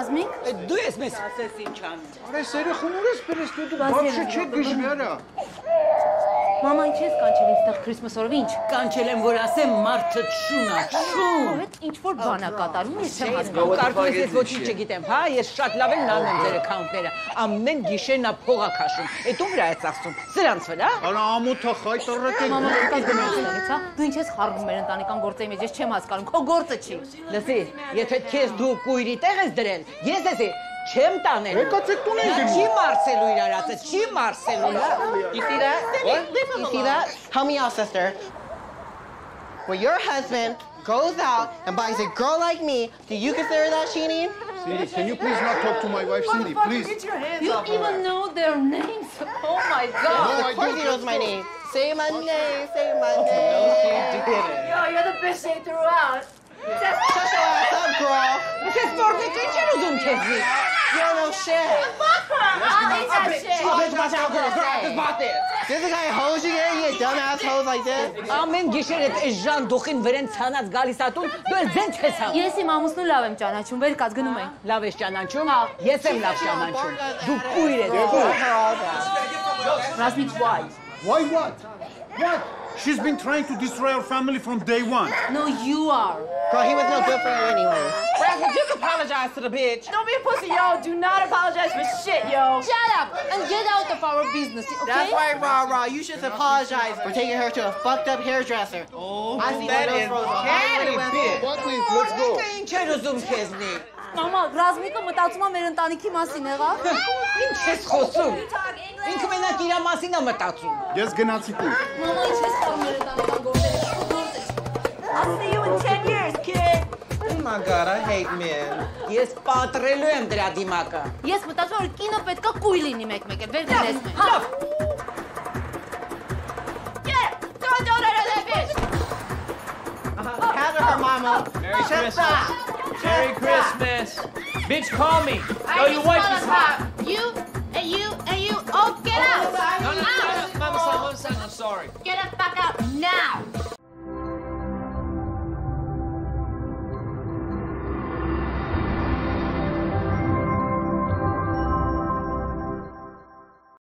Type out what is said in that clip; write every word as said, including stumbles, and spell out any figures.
Ռազմիկ։ Դու ես մեզ։ Ասես ինչ անում։ Արա սերը խմուրես բերես դու դու բարձր չեք գժվի արա։ Մաման չես կանչել ինձ Քրիսմաս օրը ինչ։ Կանչել եմ որ ասեմ մարդը շունա, շուն։ Այդ ինչ որ բան է կատարում, ես չեմ հասկանում։ Կարծես ես ոչինչ չգիտեմ, հա, ես շատ լավ եմ նայում ձեր account-ները։ Ամեն գիշեր նա փող է քաշում։ Էդ ում վրա է ծախսում։ Սրանց վրա։ Արա ամոթա խայտարակ է։ Մաման կա գնացից, հա։ Դու ինչ ես խառնում մեր ընտանեկան գործերի մեջ, ես չեմ հասկանում, քո գործը չի։ Լսի, եթե քեզ դու կույրի տեղ ես դրել, ես ես չեմ տանել։ Եկացեք տուն ենք։ Չի մարսելու իր արածը, չի մարսելու։ You see that? What? You see that? Help me out, sister. When your husband goes out and buys a girl like me, do you consider that cheating? Cindy, can you please not talk to my wife, Cindy, please? Get your hands You off her. even know their names. Oh my God. Of course he knows my name. Say my name, say my No, name. she didn't. Yo, you're the best they threw out. Shut your ass up, girl. Ես որտե՞ք ինչ եմ ուզում քեզի։ You don't know shit. I'll eat that shit. Bitch, watch out, girl. Girl, this bought this. This is the kind of hoes you get? You get dumbass hoes like this? Ամեն գիշեր այդ Ժան դուխին վրեն ցանած գալիս ատուն, դու էլ ձեն չես համ։ Ես իմ ամուսնու լավ եմ ճանաչում, վեր կած գնում ենք։ Լավ ես ճանաչում, ես եմ լավ ճանաչում։ Դու կույր ես։ Ռազմիկ, why? Why what? What? She's been trying to destroy our family from day one. No, you are. Girl, he was no good for you anyway. Rasmus, just apologize to the bitch. Don't be a pussy, yo. Do not apologize for shit, yo. Shut up and get out of our business, okay? That's right, Rah Rah. You should apologize for taking her to a fucked up hairdresser. Oh, I see that one of is those roses. catty, bitch. What please? Let's go. Ինչ էր ուզում քեզնի։ Մամա, Ռազմիկը մտածում է մեր ընտանիքի մասին, եղա։ Ինչ ես խոսում։ Ինքը մենակ իր մասին է մտածում։ Ես գնացի տուն։ Մամա, ինչ ես խաղում մեր ընտանեկան գործերը։ I'll see you in ten years, kid. Oh my God, I hate men. Ես պատրելու եմ դրա դիմակը։ Ես մտածում որ կինո պետքա կույ լինի մեկ-մեկ, վեր դնես մենք։ Լավ։ Get! Don't do that, that bitch! Handle her, mama. Merry Shut Christmas. up. Merry Christmas. Bitch, call me. No, your wife is hot. You and you and you, oh, get out! No, no, no, no, Mama, son, Mama, son, I'm sorry. Get the fuck out now!